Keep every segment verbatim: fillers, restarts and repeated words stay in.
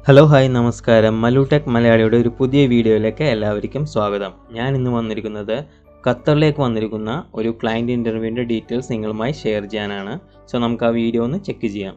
Hello hi നമസ്കാരം. മലൂടെക് മലയാളിയുടെ ഒരു പുതിയ വീഡിയോയിലേക്ക് എല്ലാവർക്കും സ്വാഗതം. ഞാൻ ഇന്ന് വന്നിരിക്കുന്നത് ഖത്തറിലേക്ക് വന്നിരിക്കുന്ന ഒരു ക്ലയൻറ്റ് ഇൻ്റർവ്യൂവിൻ്റെ ഡീറ്റെയിൽസ് നിങ്ങളുമായി ഷെയർ ചെയ്യാനാണ്. സോ നമുക്ക് ആ വീഡിയോ ഒന്ന് ചെക്ക് ചെയ്യാം.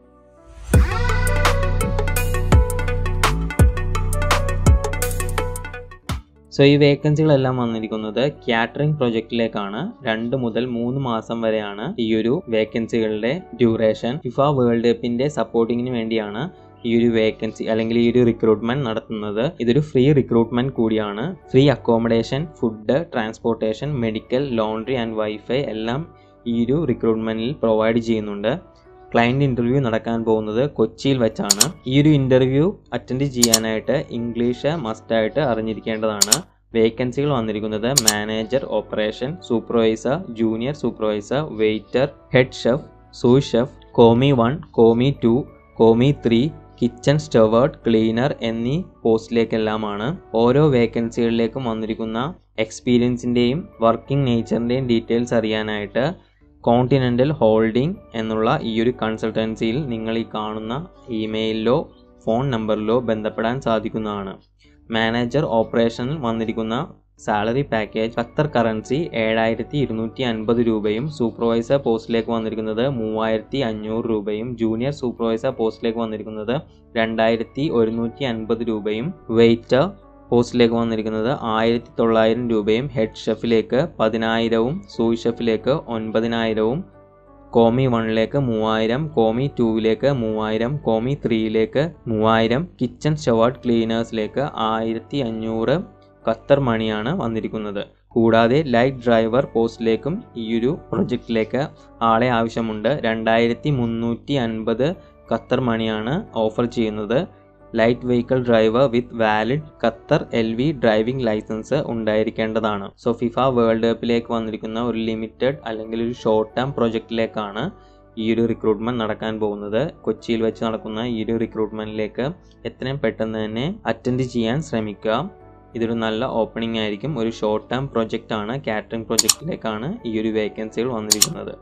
സോ ഈ വേക്കൻസികളെല്ലാം വന്നിരിക്കുന്നത് കാറ്ററിംഗ് പ്രൊജക്റ്റിലേക്കാണ്. രണ്ട് മുതൽ മൂന്ന് മാസം വരെയാണ് ഈ ഒരു വേക്കൻസികളുടെ ഡ്യൂറേഷൻ. ഫിഫ വേൾഡ് കപ്പിൻ്റെ സപ്പോർട്ടിങ്ങിന് വേണ്ടിയാണ് ഈ ഒരു വേക്കൻസി അല്ലെങ്കിൽ ഈ ഒരു റിക്രൂട്ട്മെന്റ് നടത്തുന്നത്. ഇതൊരു ഫ്രീ റിക്രൂട്ട്മെന്റ് കൂടിയാണ്. Free accommodation, food, transportation, medical, laundry and wifi എല്ലാം ഈ ഒരു റിക്രൂട്ട്മെന്റിൽ പ്രൊവൈഡ് ചെയ്യുന്നുണ്ട്. ക്ലയൻറ്റ് ഇൻ്റർവ്യൂ നടക്കാൻ പോകുന്നത് കൊച്ചിയിൽ വെച്ചാണ്. ഈ ഒരു ഇൻ്റർവ്യൂ അറ്റൻഡ് ചെയ്യാനായിട്ട് ഇംഗ്ലീഷ് മസ്റ്റായിട്ട് അറിഞ്ഞിരിക്കേണ്ടതാണ്. വേക്കൻസികൾ വന്നിരിക്കുന്നത് manager, operation, supervisor, junior supervisor, waiter, head chef, sous chef, commis one, commis two, commis three, kitchen steward, cleaner എന്നീ പോസ്റ്റിലേക്കെല്ലാമാണ്. ഓരോ വേക്കൻസികളിലേക്കും വന്നിരിക്കുന്ന എക്സ്പീരിയൻസിൻ്റെയും വർക്കിംഗ് നേച്ചറിൻ്റെയും ഡീറ്റെയിൽസ് അറിയാനായിട്ട് കോണ്ടിനെൻ്റൽ ഹോൾഡിംഗ് എന്നുള്ള ഈ ഒരു കൺസൾട്ടൻസിയിൽ നിങ്ങൾ ഈ കാണുന്ന ഇമെയിലിലോ ഫോൺ നമ്പറിലോ ബന്ധപ്പെടാൻ സാധിക്കുന്നതാണ്. മാനേജർ ഓപ്പറേഷനിൽ വന്നിരിക്കുന്ന സാലറി പാക്കേജ് ഖത്തർ കറൻസി ഏഴായിരത്തി ഇരുന്നൂറ്റി അൻപത് രൂപയും, സൂപ്പർവൈസർ പോസ്റ്റിലേക്ക് വന്നിരിക്കുന്നത് മൂവായിരത്തി അഞ്ഞൂറ് രൂപയും, ജൂനിയർ സൂപ്പർവൈസർ പോസ്റ്റിലേക്ക് വന്നിരിക്കുന്നത് രണ്ടായിരത്തി ഒരുന്നൂറ്റി അൻപത് രൂപയും, വെയിറ്റർ പോസ്റ്റിലേക്ക് വന്നിരിക്കുന്നത് ആയിരത്തി തൊള്ളായിരം രൂപയും, ഹെഡ് ഷെഫിലേക്ക് പതിനായിരവും, സൂസ് ഷെഫിലേക്ക് ഒൻപതിനായിരവും, കോമി വണ്ണിലേക്ക് മൂവായിരം, കോമി ടൂവിലേക്ക് മൂവായിരം, കോമി ത്രീയിലേക്ക് മൂവായിരം, കിച്ചൺ സ്റ്റവാർഡ് ക്ലീനേഴ്സിലേക്ക് ആയിരത്തി അഞ്ഞൂറ് ഖത്തർ മണിയാണ് വന്നിരിക്കുന്നത്. കൂടാതെ ലൈറ്റ് ഡ്രൈവർ പോസ്റ്റിലേക്കും ഈ ഒരു പ്രൊജക്റ്റിലേക്ക് ആളെ ആവശ്യമുണ്ട്. രണ്ടായിരത്തി മുന്നൂറ്റി അൻപത് ഖത്തർ മണിയാണ് ഓഫർ ചെയ്യുന്നത്. Light vehicle driver with valid Qatar L V driving licence ഉണ്ടായിരിക്കേണ്ടതാണ്. സോ ഫിഫ വേൾഡ് കപ്പിലേക്ക് വന്നിരിക്കുന്ന ഒരു ലിമിറ്റഡ് അല്ലെങ്കിൽ ഒരു ഷോർട്ട് ടേം പ്രൊജക്റ്റിലേക്കാണ് ഈ ഒരു റിക്രൂട്ട്മെന്റ് നടക്കാൻ പോകുന്നത്. കൊച്ചിയിൽ വെച്ച് നടക്കുന്ന ഈ ഒരു റിക്രൂട്ട്മെന്റിലേക്ക് എത്രയും പെട്ടെന്ന് തന്നെ അറ്റൻഡ് ചെയ്യാൻ ശ്രമിക്കുക. ഇതൊരു നല്ല ഓപ്പണിംഗ് ആയിരിക്കും. ഒരു ഷോർട്ട് ടേം പ്രൊജക്റ്റ് ആണ്. കാറ്ററിംഗ് പ്രൊജക്റ്റിലേക്കാണ് ഈ ഒരു വേക്കൻസികൾ വന്നിരിക്കുന്നത്.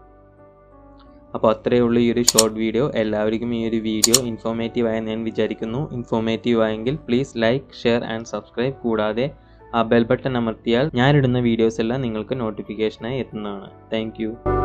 അപ്പോൾ അത്രയേ ഉള്ളൂ ഈ ഒരു ഷോർട്ട് വീഡിയോ. എല്ലാവർക്കും ഈ ഒരു വീഡിയോ ഇൻഫോർമേറ്റീവ് ആയി ഞാൻ വിചാരിക്കുന്നു. ഇൻഫോർമേറ്റീവ് ആയെങ്കിൽ please like, share and subscribe. കൂടാതെ ആ ബെൽ ബട്ടൺ അമർത്തിയാൽ ഞാനിടുന്ന വീഡിയോസ് എല്ലാം നിങ്ങൾക്ക് നോട്ടിഫിക്കേഷനായി എത്തുന്നതാണ്. താങ്ക്